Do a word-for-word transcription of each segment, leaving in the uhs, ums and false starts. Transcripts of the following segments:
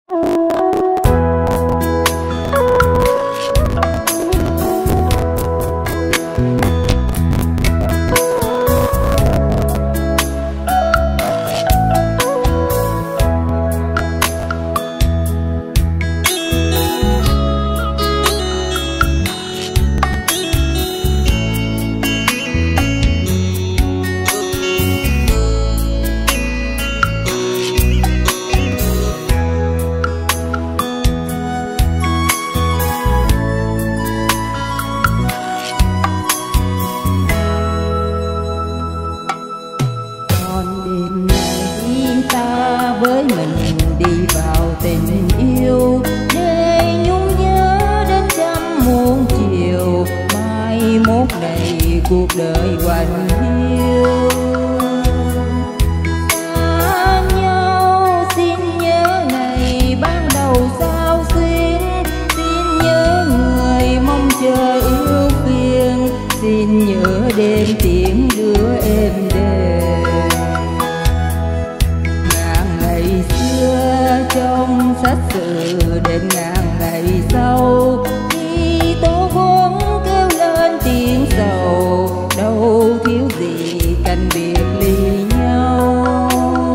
cuộc đời quạnh hiu. Xa nhau xin nhớ ngày ban đầu sao xuyến, xin nhớ người mong chờ yêu phiền, xin nhớ đêm tiếng đưa êm đềm. Ngàn ngày xưa trong sách sử đến ngàn ngày sau, khi tố vốn kêu lên tiếng sầu, đâu thiếu gì canh biệt ly nhau.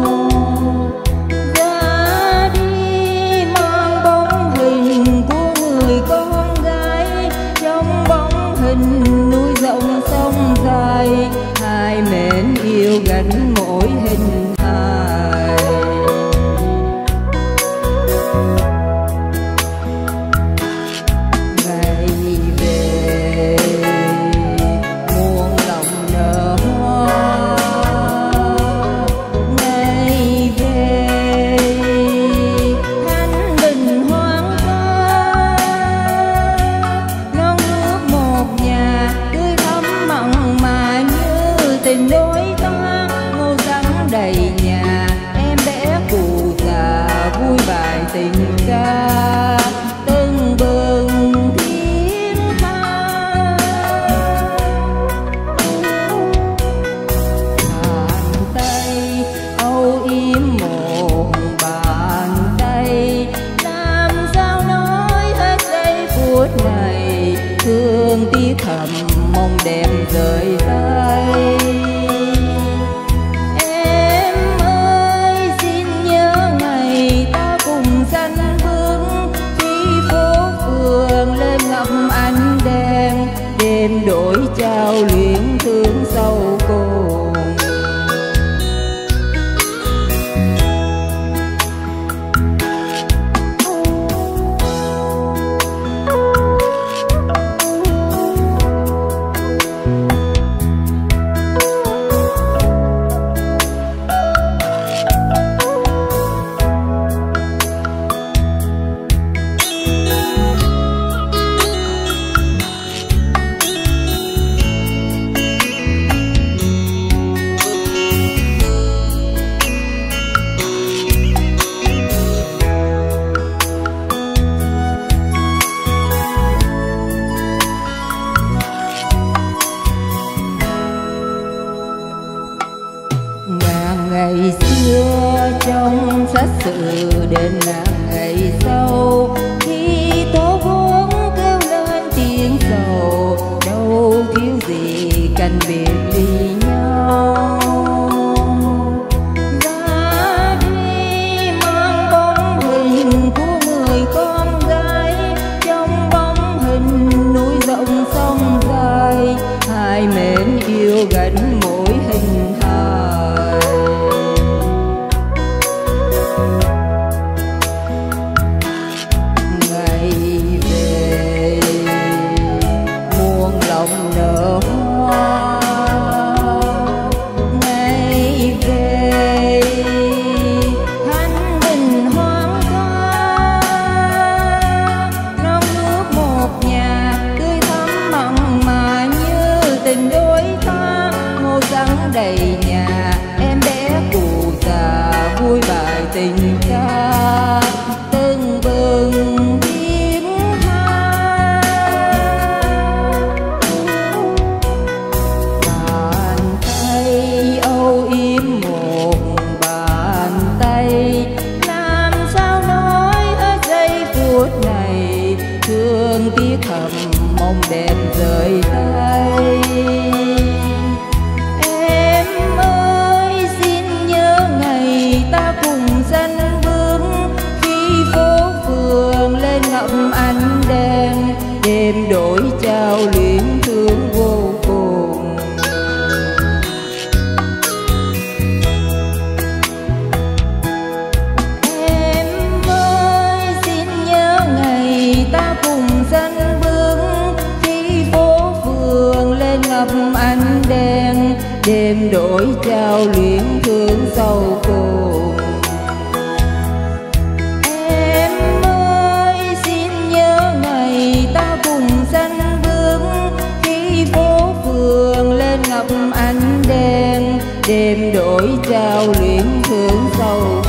Ra đi mang bóng hình của người con gái, trong bóng hình núi rộng sông dài, hai mến yêu gánh mỗi hình hài. Tình đôi ta ngô rắn đầy nhà, em bé cụ già vui bài tình ca tưng bừng thiên tha. Bàn tay âu yếm một bàn tay, làm sao nói hết giây phút này, thương tiếc thầm mong đẹp rời tay. Em ơi xin nhớ ngày ta cùng sanh bước, khi phố phường lên ngập ánh đèn, đêm đổi trao luyến thương sâu cùng. Ngày xưa trong sách sử đến ngàn ngày sau, khi tố vốn kêu lên tiếng sầu, đâu thiếu gì canh biệt ly nhau. Ra đi mang bóng hình của người con gái, trong bóng hình núi rộng sông dài, hai mến yêu gánh mỗi hình hài. Nở hoa ngày về, thanh bình hoang ca, non nước một nhà tươi thắm mặn mà như tình đôi ta, ngô rắn đầy nhà, em bé cụ già vui bài tình ca tưng bừng thiên tha. Âu yếm một bàn tay, làm sao nói đêm đổi trao luyến thương sâu cùng. Em ơi xin nhớ ngày ta cùng sanh bước, khi phố phường lên ngập ánh đèn, đêm đổi trao luyến thương sâu.